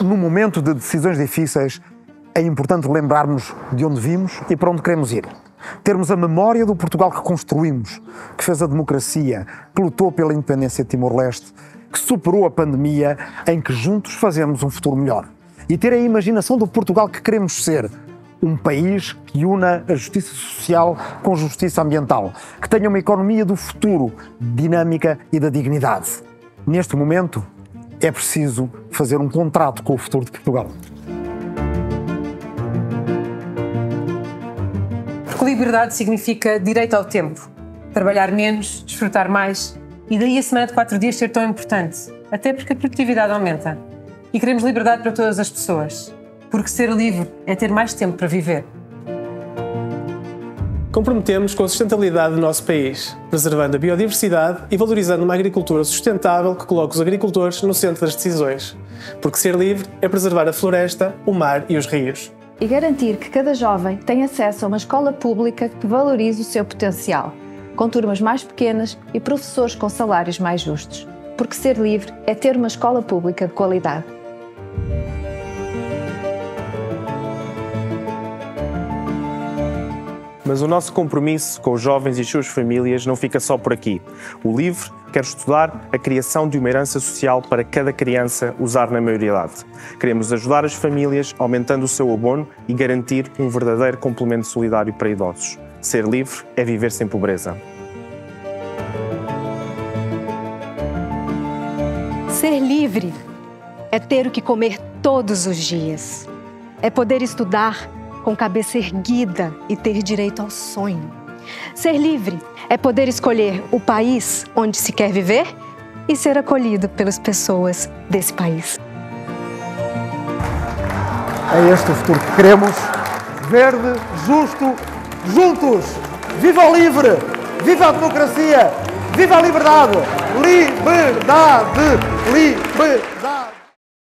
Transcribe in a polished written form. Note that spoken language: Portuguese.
No momento de decisões difíceis, é importante lembrarmos de onde vimos e para onde queremos ir. Termos a memória do Portugal que construímos, que fez a democracia, que lutou pela independência de Timor-Leste, que superou a pandemia, em que juntos fazemos um futuro melhor. E ter a imaginação do Portugal que queremos ser. Um país que una a justiça social com justiça ambiental, que tenha uma economia do futuro, dinâmica e da dignidade. Neste momento, é preciso fazer um contrato com o futuro de Portugal. Porque liberdade significa direito ao tempo. Trabalhar menos, desfrutar mais. E daí a semana de 4 dias ser tão importante. Até porque a produtividade aumenta. E queremos liberdade para todas as pessoas. Porque ser livre é ter mais tempo para viver. Comprometemos com a sustentabilidade do nosso país, preservando a biodiversidade e valorizando uma agricultura sustentável que coloque os agricultores no centro das decisões. Porque ser livre é preservar a floresta, o mar e os rios. E garantir que cada jovem tenha acesso a uma escola pública que valorize o seu potencial, com turmas mais pequenas e professores com salários mais justos. Porque ser livre é ter uma escola pública de qualidade. Mas o nosso compromisso com os jovens e as suas famílias não fica só por aqui. O LIVRE quer estudar a criação de uma herança social para cada criança usar na maioridade. Queremos ajudar as famílias aumentando o seu abono e garantir um verdadeiro complemento solidário para idosos. Ser livre é viver sem pobreza. Ser livre é ter o que comer todos os dias. É poder estudar com cabeça erguida e ter direito ao sonho. Ser livre é poder escolher o país onde se quer viver e ser acolhido pelas pessoas desse país. É este o futuro que queremos. Verde, justo, juntos! Viva o livre! Viva a democracia! Viva a liberdade! Liberdade! Liberdade!